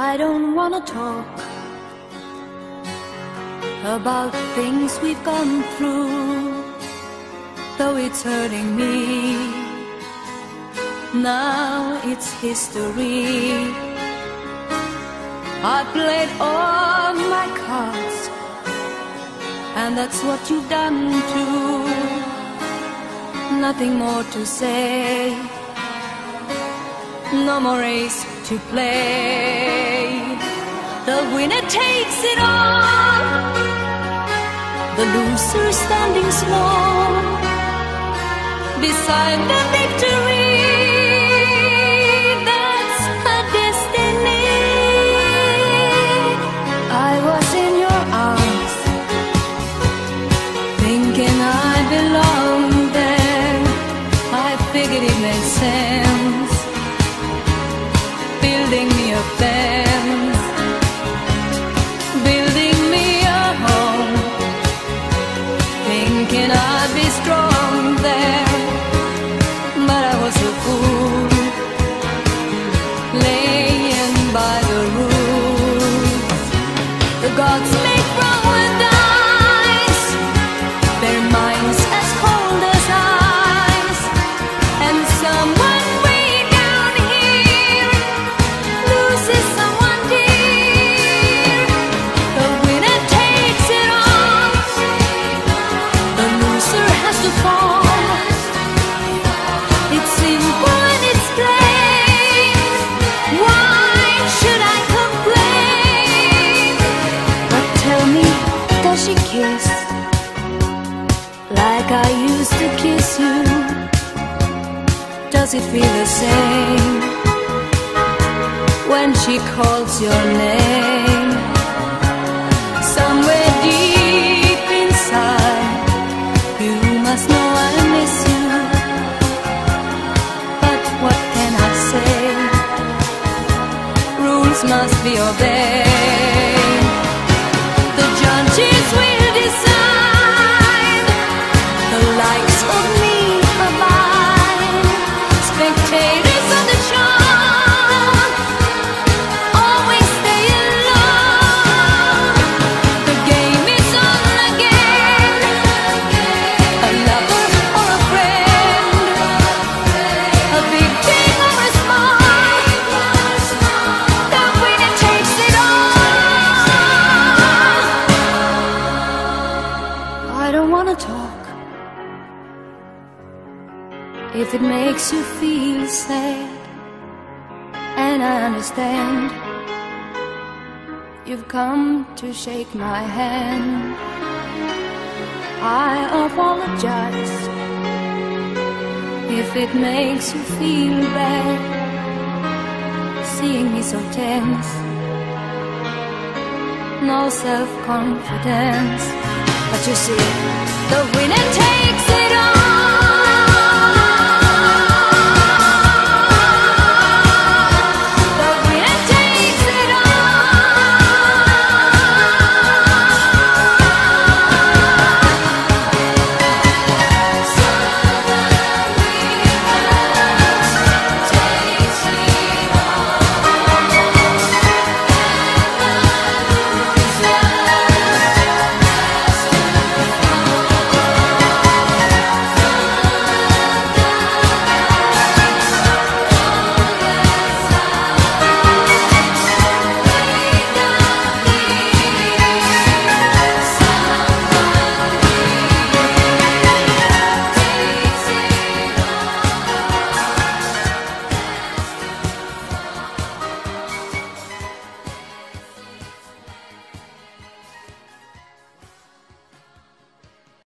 I don't wanna talk about things we've gone through, though it's hurting me. Now it's history. I played all my cards, and that's what you've done too. Nothing more to say, no more race to play. The winner takes it all, the loser standing small beside the victory. That's a destiny. I was in your arms, thinking I belonged there. I figured it made sense, building me a fence, building me a home, thinking I'd be strong there. But I was a fool, laying by the rules. The gods make wrong with dice, their minds as cold as ice, and someone way down here loses someone dear. The winner takes it all, the loser has to fall. It's simple and it's plain. Why should I complain? But tell me, does she kiss like I used to kiss you? Does it feel the same when she calls your name? Somewhere deep inside, you must know I miss you. But what can I say? Rules must be obeyed. The judges will decide, the likes of me are mine. Spectators of the show always stay alone. The game is on again, a lover or a friend, a big thing or a small, the winner takes it all. I don't wanna talk if it makes you feel sad, and I understand. You've come to shake my hand. I apologize if it makes you feel bad, seeing me so tense, no self-confidence. But you see, the winner takes